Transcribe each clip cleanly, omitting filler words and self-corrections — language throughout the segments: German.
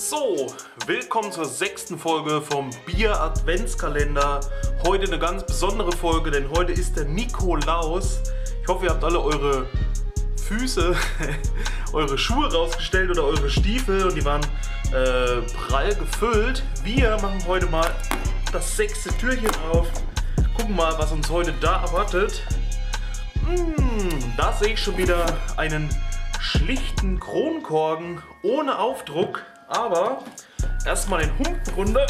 So, willkommen zur 6. Folge vom Bier Adventskalender. Heute eine ganz besondere Folge, denn heute ist der Nikolaus. Ich hoffe, ihr habt alle eure Füße, eure Schuhe rausgestellt oder eure Stiefel und die waren prall gefüllt. Wir machen heute mal das 6. Türchen auf. Gucken mal, was uns heute da erwartet. Da sehe ich schon wieder einen schlichten Kronkorken ohne Aufdruck. Aber erstmal den Humpen runter.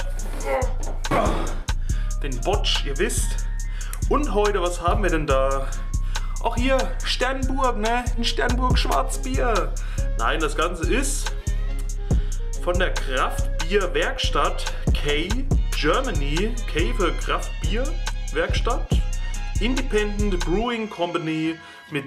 Den Botsch, ihr wisst. Und heute, was haben wir denn da? Auch hier Sternburg, ne? Ein Sternburg Schwarzbier. Nein, das Ganze ist von der Kraftbierwerkstatt K Germany. K für Kraftbierwerkstatt. Independent Brewing Company mit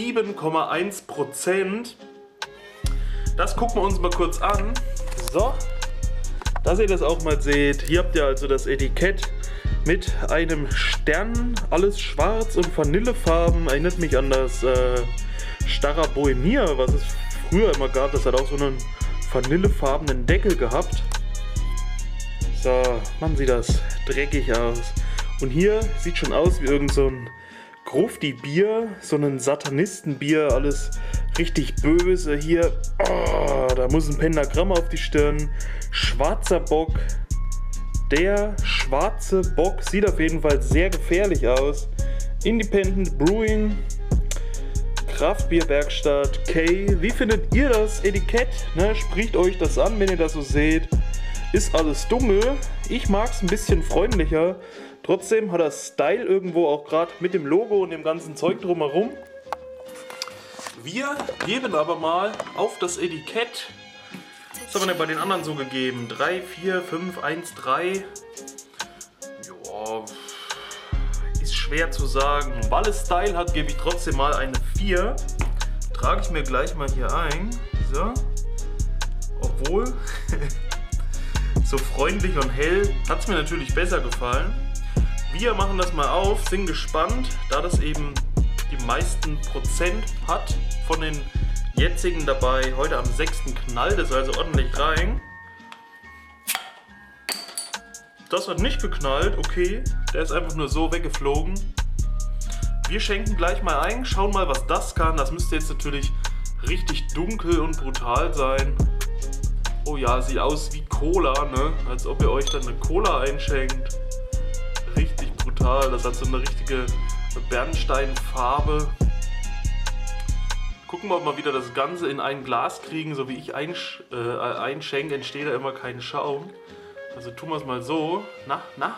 7,1%. Das gucken wir uns mal kurz an. So, dass ihr das auch mal seht. Hier habt ihr also das Etikett mit einem Stern. Alles schwarz und Vanillefarben. Erinnert mich an das Starrer Bohemier, was es früher immer gab. Das hat auch so einen vanillefarbenen Deckel gehabt. So, man sieht das dreckig aus. Und hier sieht schon aus wie irgend so ein Grufti-Bier, so ein Satanistenbier, alles richtig böse. Hier, oh, da muss ein Pentagramm auf die Stirn. Schwarzer Bock. Der schwarze Bock sieht auf jeden Fall sehr gefährlich aus. Independent Brewing, Kraftbierwerkstatt K. Wie findet ihr das Etikett? Ne, spricht euch das an, wenn ihr das so seht. Ist alles dunkel. Ich mag es ein bisschen freundlicher. Trotzdem hat er Style irgendwo auch gerade mit dem Logo und dem ganzen Zeug drumherum. Wir geben aber mal auf das Etikett. Was haben wir denn bei den anderen so gegeben? 3, 4, 5, 1, 3. Ja, ist schwer zu sagen. Weil es Style hat, gebe ich trotzdem mal eine 4. Trage ich mir gleich mal hier ein. So. Obwohl, so freundlich und hell hat es mir natürlich besser gefallen. Wir machen das mal auf, sind gespannt, da das eben die meisten Prozent hat von den jetzigen dabei. Heute am 6. knallt es also ordentlich rein. Das hat nicht geknallt, okay, der ist einfach nur so weggeflogen. Wir schenken gleich mal ein, schauen mal, was das kann. Das müsste jetzt natürlich richtig dunkel und brutal sein. Oh ja, sieht aus wie Cola, ne? Als ob ihr euch dann eine Cola einschenkt. Richtig brutal, das hat so eine richtige Bernsteinfarbe. Gucken wir mal wieder das Ganze in ein Glas kriegen, so wie ich einschenke, entsteht da immer kein Schaum. Also tun wir es mal so. Na.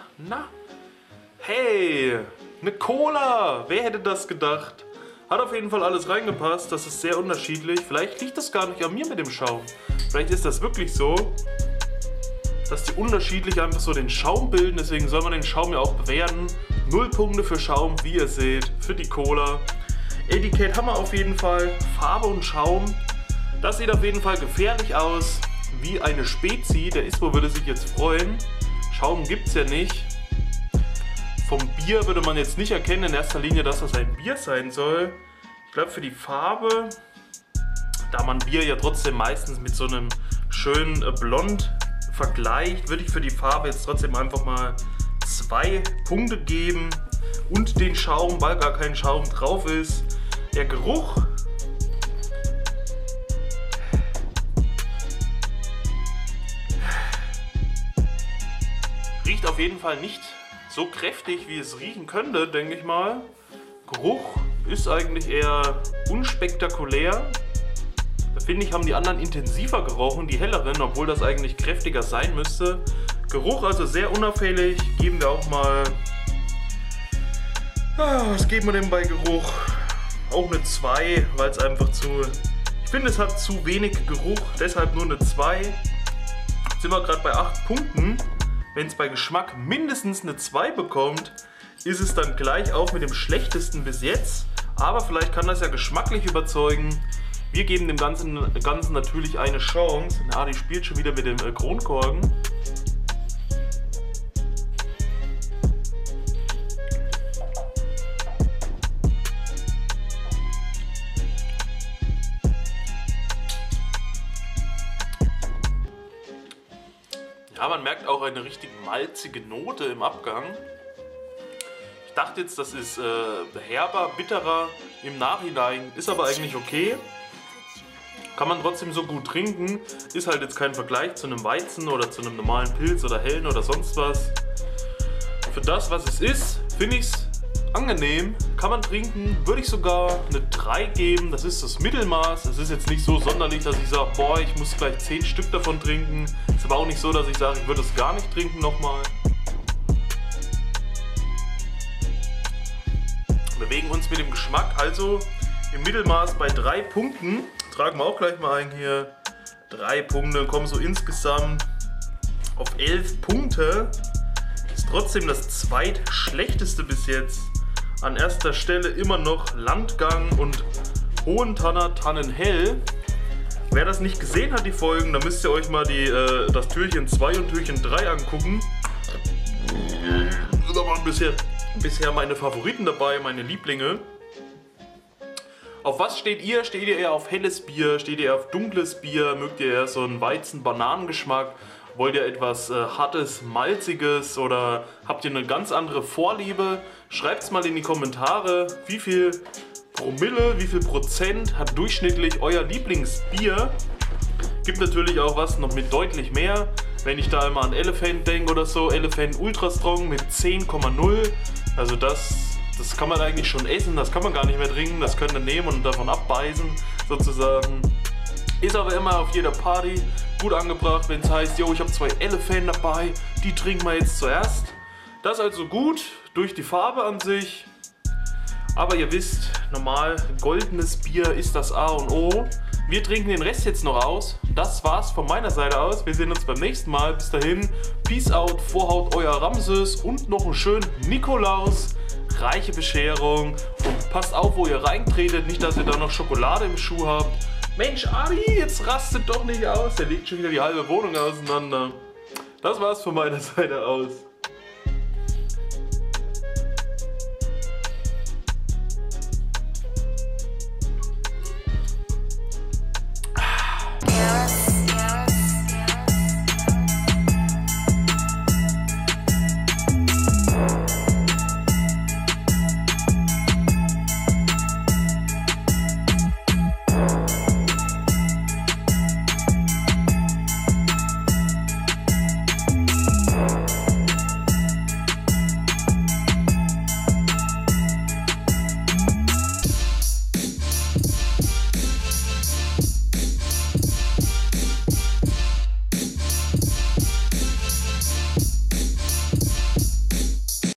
Hey, eine Cola! Wer hätte das gedacht? Hat auf jeden Fall alles reingepasst, das ist sehr unterschiedlich. Vielleicht liegt das gar nicht an mir mit dem Schaum. Vielleicht ist das wirklich so, dass die unterschiedlich einfach so den Schaum bilden, deswegen soll man den Schaum ja auch bewerten. 0 Punkte für Schaum, wie ihr seht, für die Cola. Etikett haben wir auf jeden Fall, Farbe und Schaum. Das sieht auf jeden Fall gefährlich aus, wie eine Spezi. Der Ispo würde sich jetzt freuen. Schaum gibt es ja nicht. Vom Bier würde man jetzt nicht erkennen in erster Linie, dass das ein Bier sein soll. Ich glaube für die Farbe, da man Bier ja trotzdem meistens mit so einem schönen Blond vergleicht, würde ich für die Farbe jetzt trotzdem einfach mal 2 Punkte geben und den Schaum, weil gar kein Schaum drauf ist. Der Geruch riecht auf jeden Fall nicht so kräftig, wie es riechen könnte, denke ich mal. Geruch ist eigentlich eher unspektakulär. Da finde ich, haben die anderen intensiver gerochen, die helleren, obwohl das eigentlich kräftiger sein müsste. Geruch also sehr unauffällig, geben wir auch mal... was geben wir denn bei Geruch? Auch eine 2, weil es einfach zu... Ich finde, es hat zu wenig Geruch, deshalb nur eine 2. Jetzt sind wir gerade bei 8 Punkten. Wenn es bei Geschmack mindestens eine 2 bekommt, ist es dann gleich auf mit dem schlechtesten bis jetzt. Aber vielleicht kann das ja geschmacklich überzeugen. Wir geben dem Ganzen natürlich eine Chance. Na, die spielt schon wieder mit dem Kronkorken. Ja, man merkt auch eine richtig malzige Note im Abgang. Ich dachte jetzt, das ist herber, bitterer im Nachhinein, ist aber eigentlich okay. Kann man trotzdem so gut trinken, ist halt jetzt kein Vergleich zu einem Weizen oder zu einem normalen Pilz oder Hellen oder sonst was. Für das, was es ist, finde ich es angenehm, kann man trinken, würde ich sogar eine 3 geben, das ist das Mittelmaß. Es ist jetzt nicht so sonderlich, dass ich sage, boah, ich muss gleich 10 Stück davon trinken. Ist aber auch nicht so, dass ich sage, ich würde es gar nicht trinken nochmal. Wir bewegen uns mit dem Geschmack also im Mittelmaß bei 3 Punkten. Tragen wir auch gleich mal ein hier. 3 Punkte, kommen so insgesamt auf 11 Punkte. Ist trotzdem das zweitschlechteste bis jetzt. An erster Stelle immer noch Landgang und Hohentanner Tannenhell. Wer das nicht gesehen hat, die Folgen, dann müsst ihr euch mal das Türchen 2 und Türchen 3 angucken. Da waren bisher meine Favoriten dabei, meine Lieblinge. Auf was steht ihr? Steht ihr eher auf helles Bier? Steht ihr eher auf dunkles Bier? Mögt ihr eher so einen Weizen-Bananen-Geschmack? Wollt ihr etwas Hartes, Malziges oder habt ihr eine ganz andere Vorliebe? Schreibt es mal in die Kommentare, wie viel Promille, wie viel Prozent hat durchschnittlich euer Lieblingsbier? Gibt natürlich auch was noch mit deutlich mehr. Wenn ich da immer an Elephant denke oder so, Elephant Ultra Strong mit 10,0. Also das kann man eigentlich schon essen, das kann man gar nicht mehr trinken, das könnt ihr nehmen und davon abbeißen sozusagen. Ist aber immer auf jeder Party gut angebracht, wenn es heißt, yo, ich habe 2 Elephant dabei, die trinken wir jetzt zuerst. Das ist also gut, durch die Farbe an sich. Aber ihr wisst, normal goldenes Bier ist das A und O. Wir trinken den Rest jetzt noch aus. Das war's von meiner Seite aus. Wir sehen uns beim nächsten Mal. Bis dahin, Peace out, Vorhaut euer Ramses und noch einen schönen Nikolaus. Reiche Bescherung und passt auf, wo ihr reintretet, nicht, dass ihr da noch Schokolade im Schuh habt. Mensch, Adi, jetzt rastet doch nicht aus. Der legt schon wieder die halbe Wohnung auseinander. Das war's von meiner Seite aus.